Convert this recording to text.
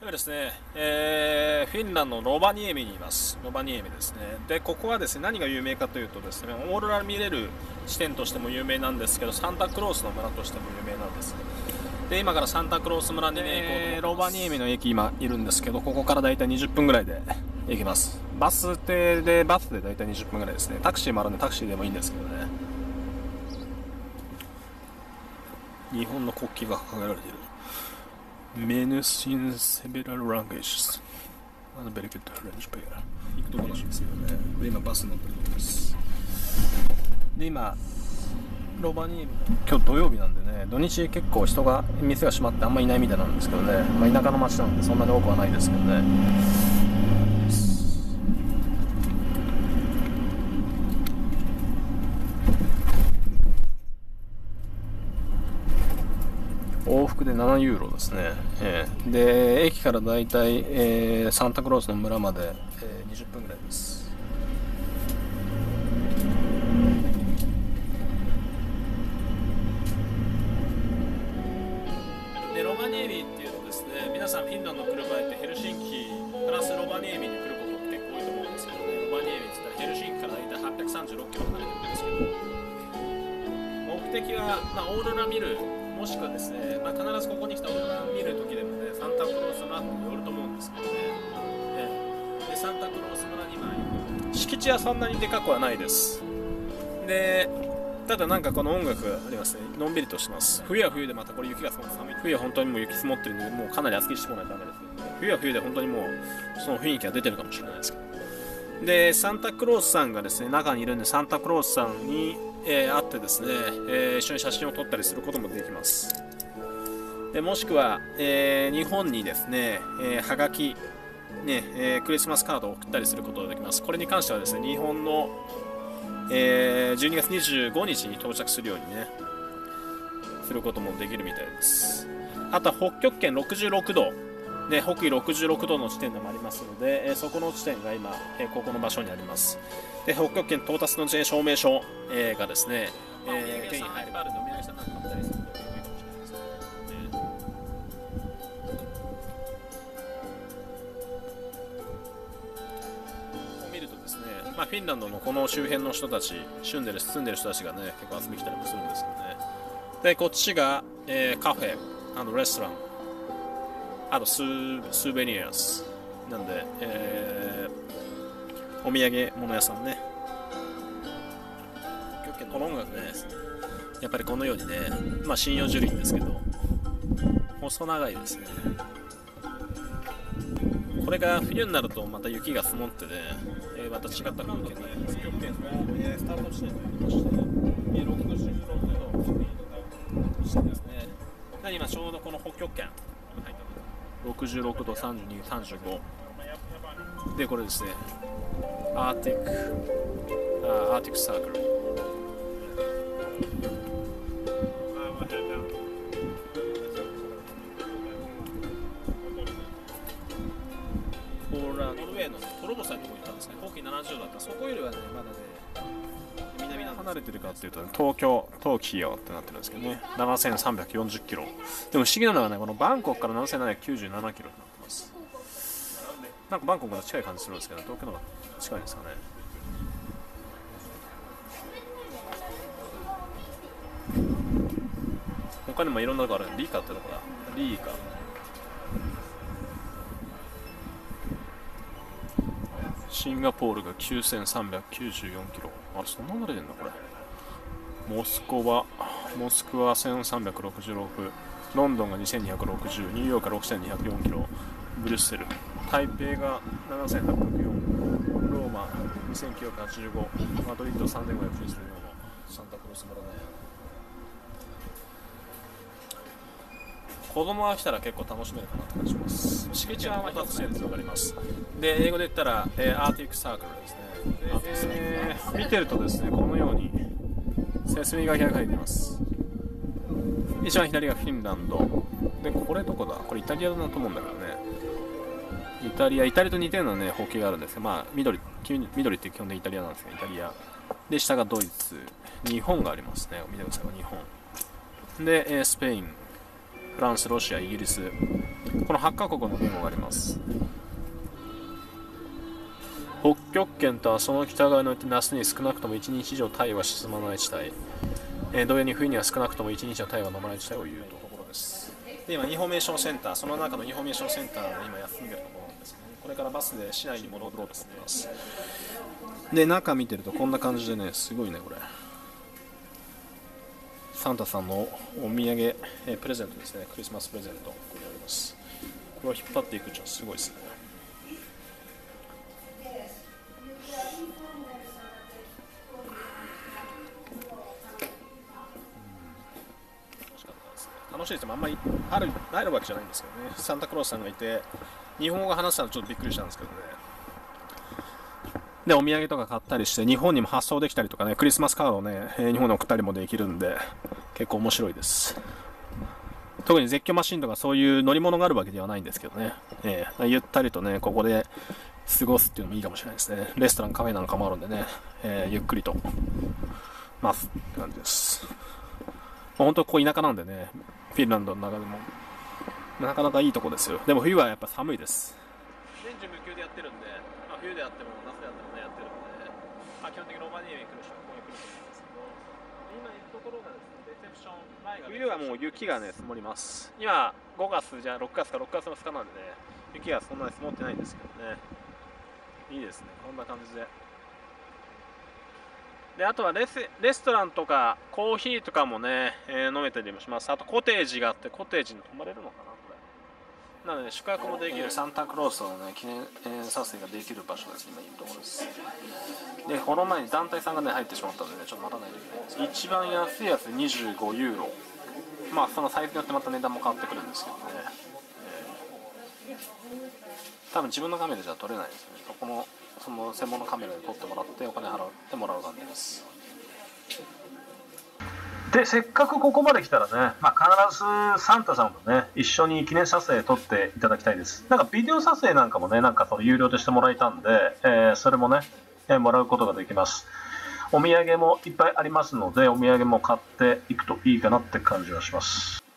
今ですね、フィンランドのロバニエミにいます。ロバニエミですね。で、ここはですね、何が有名かというとですね、オーロラ見れる地点としても有名なんですけど、サンタクロースの村としても有名なんです。で、今からサンタクロース村にね、ロバニエミの駅今いるんですけど、ここからだいたい20分ぐらいで行きます。バスでだいたい20分ぐらいですね。タクシーもあるんでタクシーでもいいんですけどね。日本の国旗が掲げられている。Menus in several languages. Very good French player. 行くとこらしいですよね。で、今バス乗ってるとこです。で、今、ロバニエミの今日土曜日なんでね、土日結構人が、店が閉まってあんまいないみたいなんですけどね、田舎の町なのでそんなに多くはないですけどね。往復で7ユーロですね。で、駅からだいたい、サンタクロースの村まで、20分ぐらいです。で、ロバニエミっていうとですね、皆さんフィンランド来る場合ってヘルシンキプラスロバニエミに来ることって結構多いと思うんですけどね、ロバニエミって言ったらヘルシンキからだいたい836キロ離れてるんですけど、目的は、オーロラ見る、もしくはですね、必ずここに来たオーロラ見るときでもね、サンタクロース村によると思うんですけどね。で、サンタクロース村に敷地はそんなにでかくはないです。で、ただなんかこの音楽がありますね。のんびりとします。冬は冬でまたこれ雪がすごく寒い。冬は本当にもう雪積もってるんで、もうかなり厚着してこないとダメですけどね。冬は冬で本当にもうその雰囲気が出てるかもしれないですけど。で、サンタクロースさんがですね、中にいるんで、サンタクロースさんに会ってですね、一緒に写真を撮ったりすることもできます。で、もしくは、日本にですね、はがき、ね、クリスマスカードを送ったりすることができます。これに関してはですね、日本の、12月25日に到着するようにね、することもできるみたいです。あとは北極圏66度、で、北緯66度の地点でもありますので、そこの地点が今、ここの場所にあります。で、北極圏到達の証明書、がですね、手に入る。お土産さんなんか買ったりするといいかもしれないですね。こう見るとですね、フィンランドのこの周辺の人たち、住んでる人たちがね、結構遊びに来たりもするんですけどね。で、こっちが、カフェ、レストラン、あとスーベニアスなんで、お土産物屋さんね。この音楽ね、やっぱりこのようにね、針葉樹林ですけど、細長いですね。これが冬になるとまた雪が積もってね、また違った風景になります。北極圏が、スタート地点になりまして、66度地点ですね。今ちょうどこの北極圏66度32、35で、これですね、アーティックサークル。ノルウェーのトロボサに行ったんですね。北緯70度だった。そこよりはね、まだね、南に離れてるかっていうと、東京ってなってるんですけどね、7340キロ。でも不思議なのはね、このバンコクから7797キロになってます。なんかバンコクが近い感じするんですけど、東京の方が近いですかね。他にもいろんなとこある。リーカってとこだ。リーカ。シンガポールが9394キロ。あれ、そんな離れてんだこれ。モスクワ1366、ロンドンが2260、ニューヨークが6204キロ、ブリュッセル、台北が7804、ローマ2985、マドリッド3514のサンタクロース村ね。子供が来たら結構楽しめるかなって感じします。敷地は2つ線で分かります。で、英語で言ったら、アーティックサークルですね。見てるとですね、このように説明書きが書いています。一番左がフィンランドで、これどこだ、これイタリアだなと思うんだけどね。イタリアと似たようなね、方形があるんですけど、緑って基本でイタリアなんですけど、イタリアで、下がドイツ、日本がありますね。見てください、日本で、スペイン、フフランス、ロシア、イギリス、この8カ国の言語があります。北極圏とはその北側において夏に少なくとも1日以上太陽が沈まない地帯、同様に冬には少なくとも1日は太陽が飲まない地帯を言うところです。で今インフォメーションセンター、その中のインフォメーションセンターで今休んでるところなんですね。これからバスで市内に戻ろうと思ってます。で中見てるとこんな感じでね、すごいねこれサンタさんのお土産、プレゼントですね。クリスマスプレゼントここにあります。これを引っ張っていくっていうのはすごいですね。楽しいですよ。あんまり入るわけじゃないんですけどね。サンタクロースさんがいて日本語が話したのちょっとびっくりしたんですけどね。でお土産とか買ったりして日本にも発送できたりとかね、クリスマスカードをね、日本に送ったりもできるんで結構面白いです。特に絶叫マシンとかそういう乗り物があるわけではないんですけどね、ゆったりとねここで過ごすっていうのもいいかもしれないですね。レストランカフェなんかもあるんでね、ゆっくりと待つって感じです。本当ここ田舎なんでね、フィンランドの中でもなかなかいいとこですよ。でも冬はやっぱ寒いです。年中無休でやってるんで、冬であっても夏であってもねやってるんで、基本的にロマニエに来る人はここに来ると思うんですけど、今いるところがですね、レセプション前が、冬はもう雪がね積もります。今5月じゃ6月か6月の2日なんでね、雪がそんなに積もってないんですけどね、いいですね、こんな感じで。であとはレストランとかコーヒーとかもね、飲めたりもします。あとコテージがあって、コテージに泊まれるのかなこれ。なので宿泊もできるサンタクロースのね記念撮影ができる場所です。今いるところです。でこの前に団体さんがね入ってしまったのでね、ちょっと待たないといけないです。一番安いやつ25ユーロ。まあそのサイズによってまた値段も変わってくるんですけどね、多分自分のカメラじゃ撮れないですね。その専門のカメラで撮ってもらってお金払ってもらう感じです。でせっかくここまで来たらね、必ずサンタさんとね一緒に記念撮影撮っていただきたいです。なんかビデオ撮影なんかもね、なんかその有料でしてもらえたんで、それもね、もらうことができます。お土産もいっぱいありますので、お土産も買っていくといいかなって感じがします。